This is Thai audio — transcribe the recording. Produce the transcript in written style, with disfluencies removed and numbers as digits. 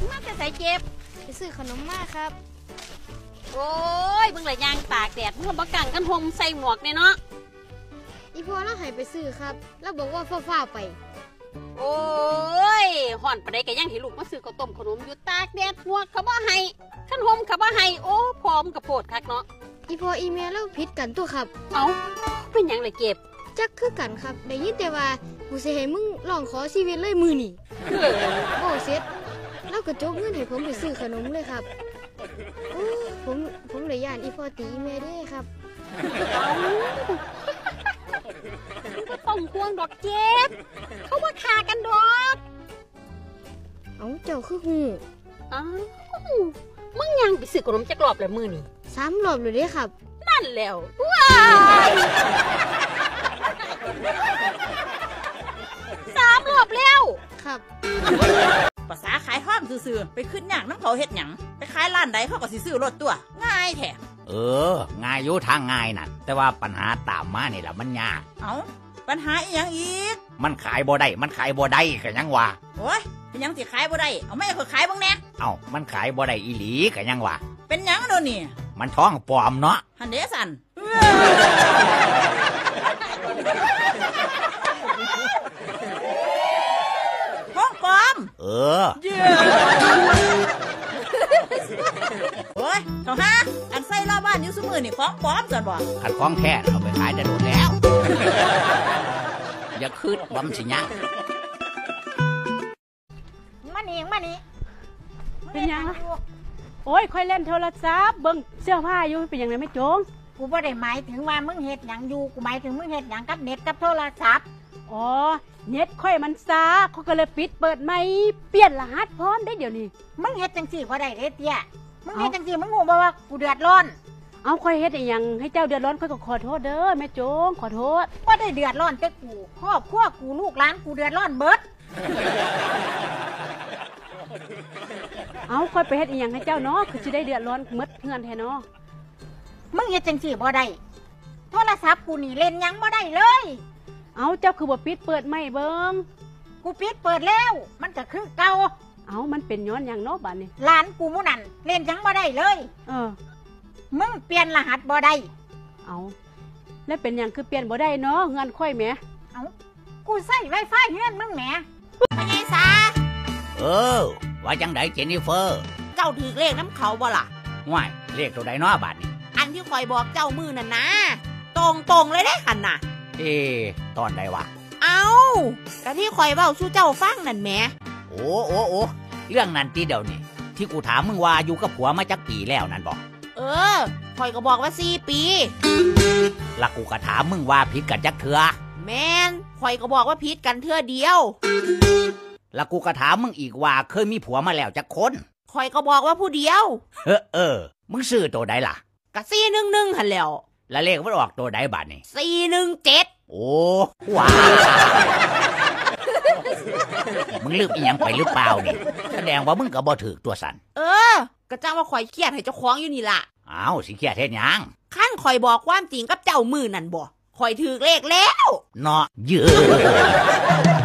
มาจะใส่เจ็บไปซื้อขนมมาครับโอ้ยมึงเลยยางตากแดดมึงบักกังกันหมใส่หมวกเนี่ยเนาะอีพ่อเราให้ไปซื้อครับแล้วบอกว่าฟ้าไปโอ้ยห่อนประเดี๋ยวยังให้ลูกมาซื้อข้าวต้มขนมอยู่ตากแดดหมวกเขาบ่ให้ขันหมเขาบ่ให้โอ้พร้อมกับโพดคักเนาะอีพ่ออีเมลเราผิดกันตัวครับเอาเป็นยังเลยเก็บจักคือกันครับได้ยินแต่ว่ากูสิให้มึงลองขอชีวิตเลยมือนี่โอ้เสร็จแล้วก็จกเงินให้ผมไปซื้อขนมเลยครับโอ้ผมเลยย่านอีพ่อตีอีเมลด้วยครับก็ต้องควงดอกเจ็บเขาว่าขากันดอกเอาเจ้าคือหูอ้าวมึงยังไปซื้อขนมจักรอบแล้วมือนี่ 3 รอบเลยเด้ครับนั่นแล้วว้าว3 รอบแล้วครับภาษาขายห้องซื่อๆไปขึ้นอย่างน้ำเขาเฮ็ดหยังไปขายร้านใดเขาก็สิซื้อรถตัวง่ายแท้ง่ายอยู่ทางง่ายนั่นแต่ว่าปัญหาตามมานี่แหละมันยากเอาปัญหาอีหยังอีกมันขายบ่ได้ก็ยังว่าโอ้ยเป็นหยังสิขายบ่ได้เอาแม่เขาขายบ้างแน่มันขายบ่ได้อีหลีก็ยังว่าเป็นหยังโดนนี่มันท้องปลอมเนาะหันเดสันท้องปลอมโอ้ยเขาฮะอันใส่รอบบ้านนิ้วสมือนี่ของปลอมจันบ่ขันของแท้เอาไปขายได้โดนแล้วอย่าคืดบำสิยะมานี่เป็นยังล่ะโอ้ยค่อยเล่นโทรศัพท์เบิ่งเสื้อผ้าอยู่เป็นยังไงไม่โจงกูบ่ได้หมายถึงว่ามึงเฮ็ดหยังอยู่กูหมายถึงมึงเฮ็ดหยังกับเน็ตกับโทรศัพท์อ๋อเน็ตค่อยมันช้าเขาก็เลยปิดเปิดใหม่เปลี่ยนรหัสพร้อมได้เดี๋ยวนี้มึงเฮ็ดจังซี่บ่ได้เด้เตี้ยมึงเฮ็ดจังซี่มึงงูบ่ว่ากูเดือดร้อนเอาค่อยเฮ็ดอีหยังให้เจ้าเดือดร้อนค่อยก็ขอโทษเด้อแม่โจงขอโทษบ่ได้เดือดร้อนแต่กูครอบครัวกูลูกหลานกูเดือดร้อนเบิดเอาค่อยไปเฮ็ดอีหยังให้เจ้าเนาะคือสิได้เดือดร้อนหมดเงินแท้เนาะมึงเฮ็ดจังซี่บ่ได้โทรศัพท์กูนี่เล่นหยังบ่ได้เลยเอาเจ้าคือบ่ปิดเปิดไม่เบิ่งกูปิดเปิดแล้วมันก็คือเก่าเอามันเป็นย้อนหยังเนาะบัดนี้หลานกูมู่นั่นเล่นหยังบ่ได้เลยมึงเปลี่ยนรหัสบ่ได้เอาแล้วเป็นหยังคือเปลี่ยนบ่ได้เนาะเงินค่อยแหมเอากูใช้ Wi-Fi เฮือนมึงแหมพญายสาว่าจังไดเจนนิเฟอร์เจ้าถือเลขน้ำเขาบ่ล่ะง่ายเลขตัวใดเนาะบัดนี้อันที่คอยบอกเจ้ามือนั่นนะตรงเลยได้ขันน่ะตอนใดวะเอากะที่คอยเว้าสู้เจ้าฟังนั่นแหมโอ้เรื่องนั้นตีเดี๋ยวนี้ที่กูถามมึงว่าอยู่กับผัวมาจักปีแล้วนั่นบอกคอยก็บอกว่า4 ปีแล้วกูก็ถามมึงว่าผิดกันจักเถื่อแม่นคอยก็บอกว่าผิดกันเทื่อเดียวแล้วกูก็ถามมึงอีกว่าเคยมีผัวมาแล้วจักคนคอยก็บอกว่าผู้เดียวมึงซื้อตัวใดล่ะกะ411หั่นแล้วแล้วเลขมันออกตัวใดบัดนี้ 417 โอ้ว้ามึงลืมอีหยังไปหรือเปล่านี่แสดงว่ามึงก็บ่ถูกตัวสันก็จ้าว่าข่อยเครียดให้เจ้าของอยู่นี่ล่ะอ้าวสิเครียดเฮ็ดหยังคั่นข่อยบอกความจริงกับเจ้ามือนั่นบ่ข่อยถูกเลขแล้วเนาะเยอะ